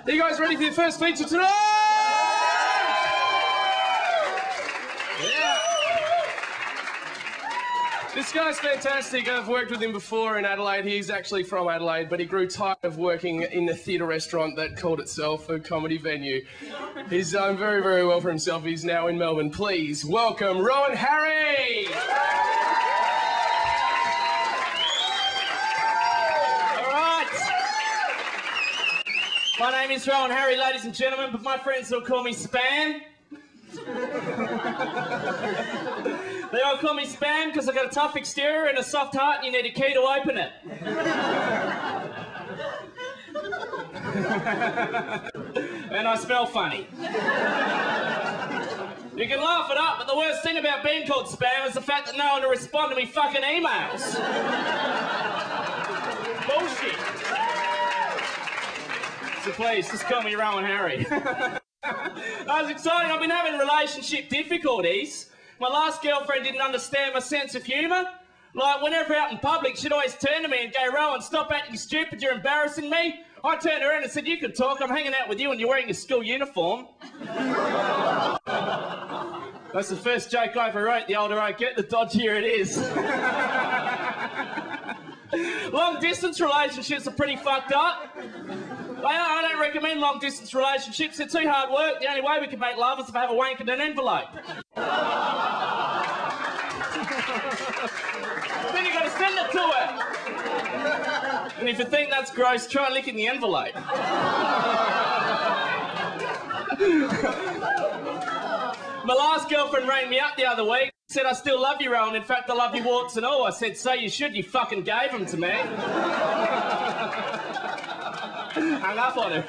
Are you guys ready for your first feature tonight? Yeah. This guy's fantastic. I've worked with him before in Adelaide. He's actually from Adelaide, but he grew tired of working in a theatre restaurant that called itself a comedy venue. He's done very, very well for himself. He's now in Melbourne. Please welcome Rohan Harry! All right. My name is Rohan Harry, ladies and gentlemen, but my friends will call me Spam. They all call me Spam because I've got a tough exterior and a soft heart and you need a key to open it. And I smell funny. You can laugh it up, but the worst thing about being called Spam is the fact that no one will respond to me fucking emails. Bullshit. So please, just call me Rohan Harry. That was exciting. I've been having relationship difficulties. My last girlfriend didn't understand my sense of humour. Like, whenever out in public, she'd always turn to me and go, Rohan, stop acting stupid, you're embarrassing me. I turned around and said, you can talk, I'm hanging out with you and you're wearing a school uniform. That's the first joke I ever wrote. The older I get, the dodgier it is. Long-distance relationships are pretty fucked up. I don't recommend long-distance relationships. They're too hard work. The only way we can make love is if I have a wank in an envelope. Then you've got to send it to her. And if you think that's gross, try licking the envelope. My last girlfriend rang me up the other week. Said, I still love you, Rohan. In fact, I love you warts and all. I said, so you should. You fucking gave them to me. Hung up on him.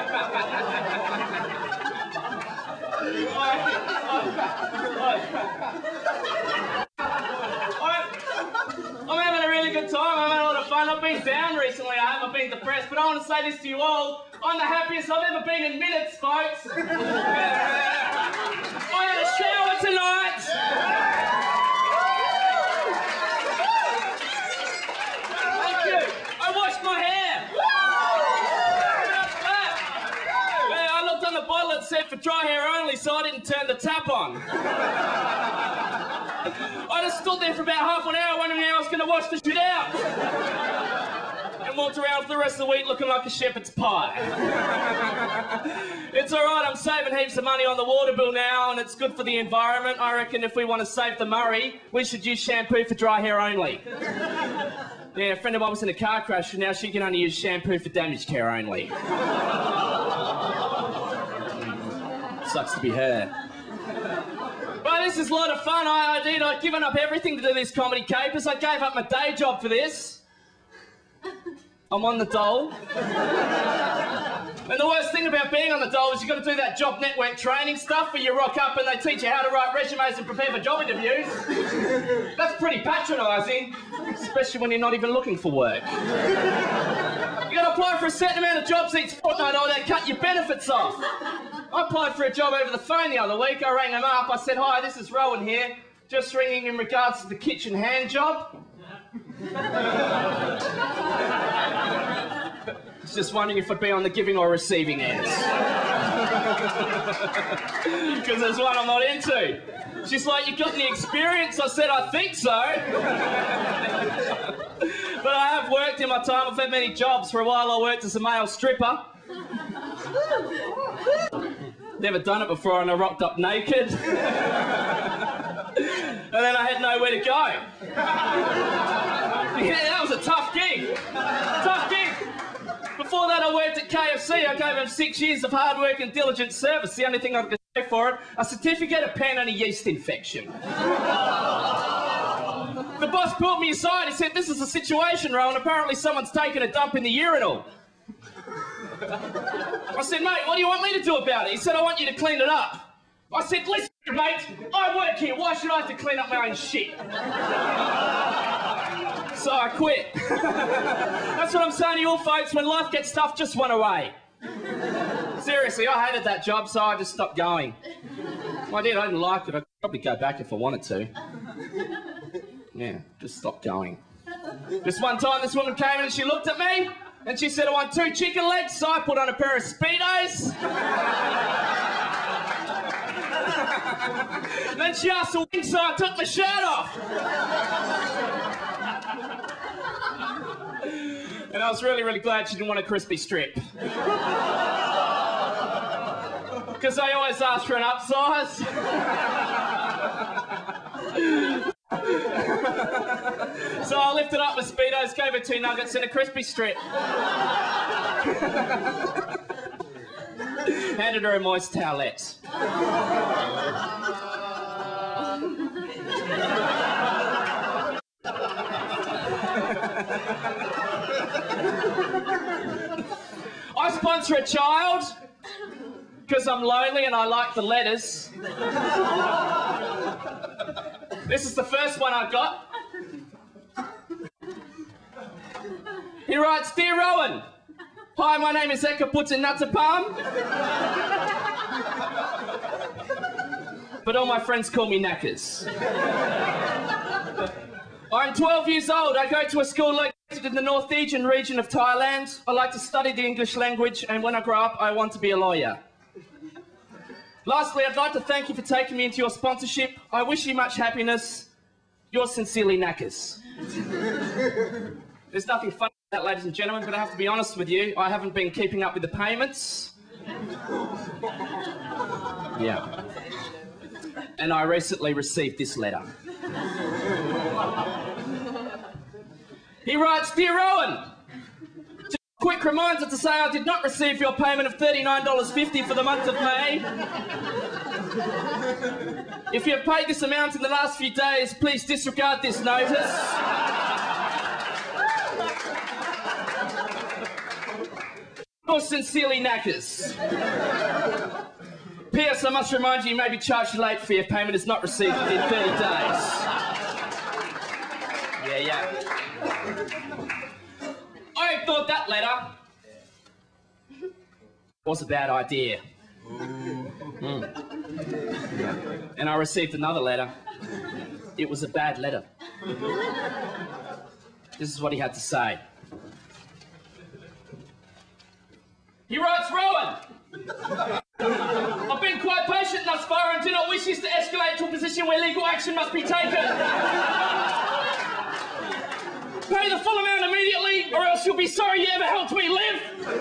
I'm having a really good time. I'm having a lot of fun. I've been down recently. I haven't been depressed, but I want to say this to you all. I'm the happiest I've ever been in minutes, folks. I had a shower tonight. Thank you. I washed my hair. Yeah, I looked on the bottle and said for dry hair only, so I didn't turn the tap on. I just stood there for about half an hour wondering how I was going to wash the shit out. And walked around for the rest of the week looking like a shepherd's pie. It's all right, I'm saving heaps of money on the water bill now and it's good for the environment. I reckon if we want to save the Murray, we should use shampoo for dry hair only. Yeah, a friend of mine was in a car crash and now she can only use shampoo for damaged hair only. Sucks to be her. But this is a lot of fun. I'd given up everything to do this comedy capers. I gave up my day job for this. I'm on the dole. And the worst thing about being on the dole is you've got to do that job network training stuff where you rock up and they teach you how to write resumes and prepare for job interviews. That's pretty patronising, especially when you're not even looking for work. You've got to apply for a certain amount of jobs each fortnight or they cut your benefits off. I applied for a job over the phone the other week. I rang them up. I said, hi, this is Rohan here. Just ringing in regards to the kitchen hand job. Just wondering if I'd be on the giving or receiving ends. Because there's one I'm not into. She's like, you got any experience? I said, I think so. But I have worked in my time. I've had many jobs. For a while I worked as a male stripper. Never done it before and I rocked up naked. And then I had nowhere to go. Yeah, that was a tough gig. Tough gig. Before that, I worked at KFC. I gave them 6 years of hard work and diligent service. The only thing I could say for it, a certificate, a pen, and a yeast infection. The boss pulled me aside. He said, this is a situation, Rohan. Apparently someone's taken a dump in the urinal. I said, mate, what do you want me to do about it? He said, I want you to clean it up. I said, listen, mate, I work here. Why should I have to clean up my own shit? So I quit. That's what I'm saying to you all folks. When life gets tough, just run away. Seriously, I hated that job, so I just stopped going. I didn't like it. I'd probably go back if I wanted to. Yeah, just stopped going. Just one time, this woman came in and she looked at me. And she said, I want 2 chicken legs, so I put on a pair of Speedos. Then she asked for wings, so I took my shirt off. And I was really, really glad she didn't want a crispy strip. Because I always ask for an upsize. So I lifted up my Speedos, gave her 2 nuggets and a crispy strip. Handed her a moist towelette. I sponsor a child because I'm lonely and I like the letters. This is the first one I got. He writes, Dear Rowan, hi, my name is Eka Puts in Nutsapam. But all my friends call me Knackers. I'm 12 years old. I go to a school located in the northeastern region of Thailand. I like to study the English language, and when I grow up, I want to be a lawyer. Lastly, I'd like to thank you for taking me into your sponsorship. I wish you much happiness. Yours sincerely, Knackers. There's nothing funny about that, ladies and gentlemen, but I have to be honest with you. I haven't been keeping up with the payments. Yeah. And I recently received this letter. He writes, Dear Rowan, just a quick reminder to say I did not receive your payment of $39.50 for the month of May. If you have paid this amount in the last few days, please disregard this notice. Yours sincerely, Knackers. P.S. I must remind you may be charged late for your payment is not received within 30 days. Yeah. I thought that letter was a bad idea. And I received another letter. It was a bad letter. This is what he had to say. He writes, Rowan, I've been quite patient thus far and do not wish this to escalate to a position where legal action must be taken. Pay the full amount immediately, or else you'll be sorry you ever helped me live.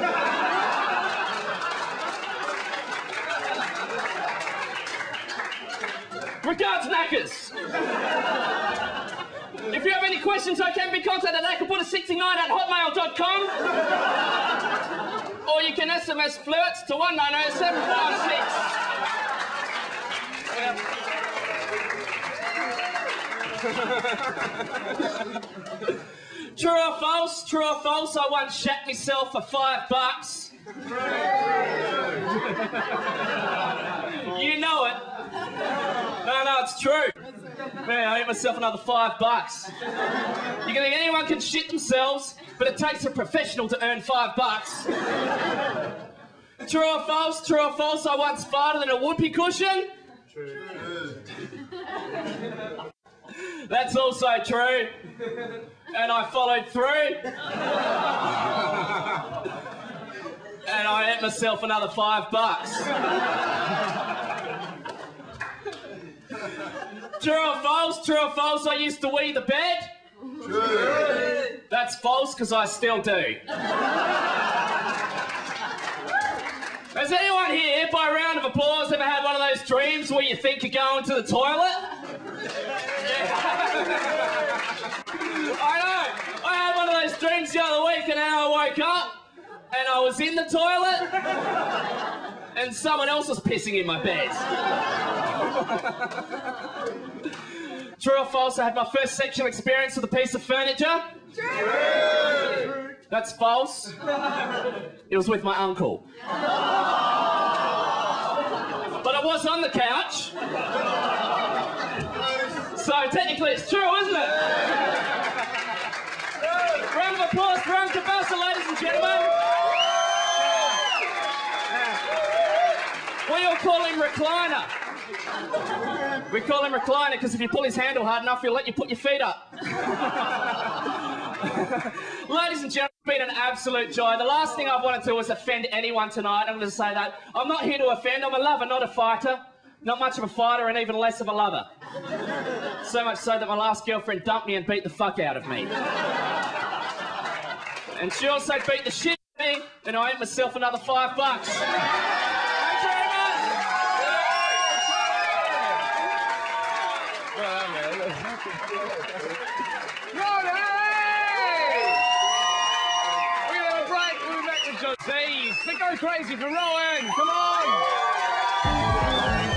Regards, Knackers. If you have any questions, I can be contacted at akaputa69@hotmail.com. Or you can SMS flirts to 190746. True or false? True or false? I once shat myself for $5. You know it. No, it's true. Man, I ate myself another $5. You think anyone can shit themselves, but it takes a professional to earn $5. True or false? True or false? I once farted in a whoopee cushion. True. That's also true. And I followed through. And I ate myself another $5. True or false? True or false? I used to wee the bed. True. That's false, because I still do. Has anyone here, by a round of applause, ever had one of those dreams where you think you're going to the toilet? I know. I had one of those dreams the other week, and then I woke up and I was in the toilet and someone else was pissing in my bed. True or false? I had my first sexual experience with a piece of furniture. True. That's false. It was with my uncle. But I was on the couch. So technically it's true, isn't it? Round of applause for Uncle Buster, ladies and gentlemen. We all call him Recliner. We call him Recliner because if you pull his handle hard enough, he'll let you put your feet up. Ladies and gentlemen. Been an absolute joy. The last thing I want to do is offend anyone tonight. I'm going to say that. I'm not here to offend. I'm a lover, not a fighter. Not much of a fighter and even less of a lover. So much so that my last girlfriend dumped me and beat the fuck out of me. And she also beat the shit out of me, and I ate myself another $5. Thanks very much. Rohan Harry! We're going to have a break. We'll be back with John. Please, go crazy for Rohan. Come on.